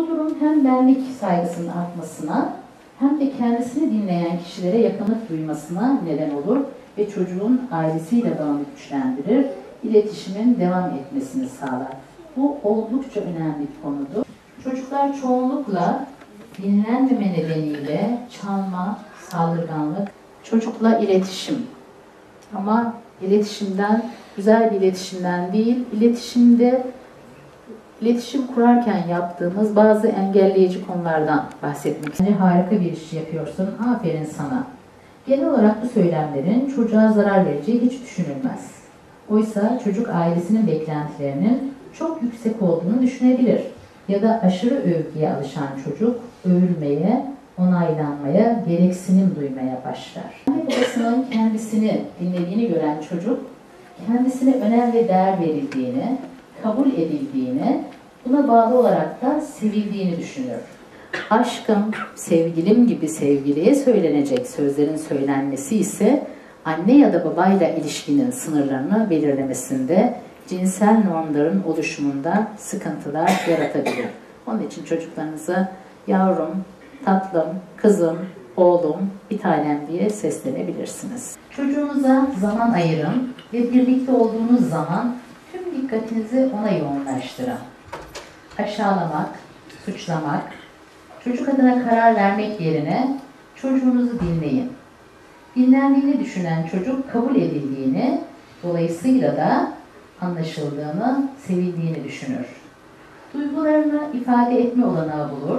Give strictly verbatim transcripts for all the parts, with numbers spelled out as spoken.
Bu durum hem benlik saygısının artmasına hem de kendisini dinleyen kişilere yakınlık duymasına neden olur ve çocuğun ailesiyle bağını güçlendirir, iletişimin devam etmesini sağlar. Bu oldukça önemli bir konudur. Çocuklar çoğunlukla dinlenmeme nedeniyle çalma, saldırganlık, çocukla iletişim. Ama iletişimden, güzel bir iletişimden değil, iletişimde iletişim kurarken yaptığımız bazı engelleyici konulardan bahsetmek istiyorum. Harika bir iş yapıyorsun, aferin sana. Genel olarak bu söylemlerin çocuğa zarar vereceği hiç düşünülmez. Oysa çocuk ailesinin beklentilerinin çok yüksek olduğunu düşünebilir. Ya da aşırı övgüye alışan çocuk övülmeye, onaylanmaya, gereksinim duymaya başlar. Anne babasının kendisini dinlediğini gören çocuk, kendisine önem ve değer verildiğini, kabul edildiğini, buna bağlı olarak da sevildiğini düşünür. Aşkım, sevgilim gibi sevgiliye söylenecek sözlerin söylenmesi ise anne ya da babayla ilişkinin sınırlarını belirlemesinde, cinsel normların oluşumunda sıkıntılar yaratabilir. Onun için çocuklarınıza yavrum, tatlım, kızım, oğlum, bir tanem diye seslenebilirsiniz. Çocuğunuza zaman ayırın ve birlikte olduğunuz zaman tüm dikkatinizi ona yoğunlaştırın. Aşağılamak, suçlamak, çocuk adına karar vermek yerine çocuğunuzu dinleyin. Dinlendiğini düşünen çocuk kabul edildiğini, dolayısıyla da anlaşıldığını, sevildiğini düşünür. Duygularını ifade etme olanağı bulur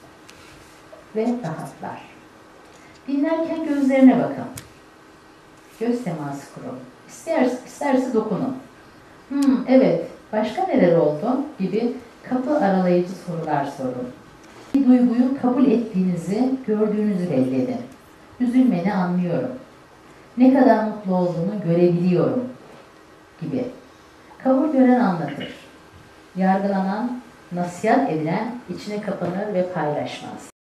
ve rahatlar. Dinlerken gözlerine bakın. Göz teması kurun. İsterse, isterse dokunun. Hmm, evet, başka neler oldu gibi kapı aralayıcı sorular sorun. Bir duyguyu kabul ettiğinizi, gördüğünüzü belli edin. Üzülmeni anlıyorum. Ne kadar mutlu olduğunu görebiliyorum gibi. Kabul gören anlatır. Yargılanan, nasihat edilen içine kapanır ve paylaşmaz.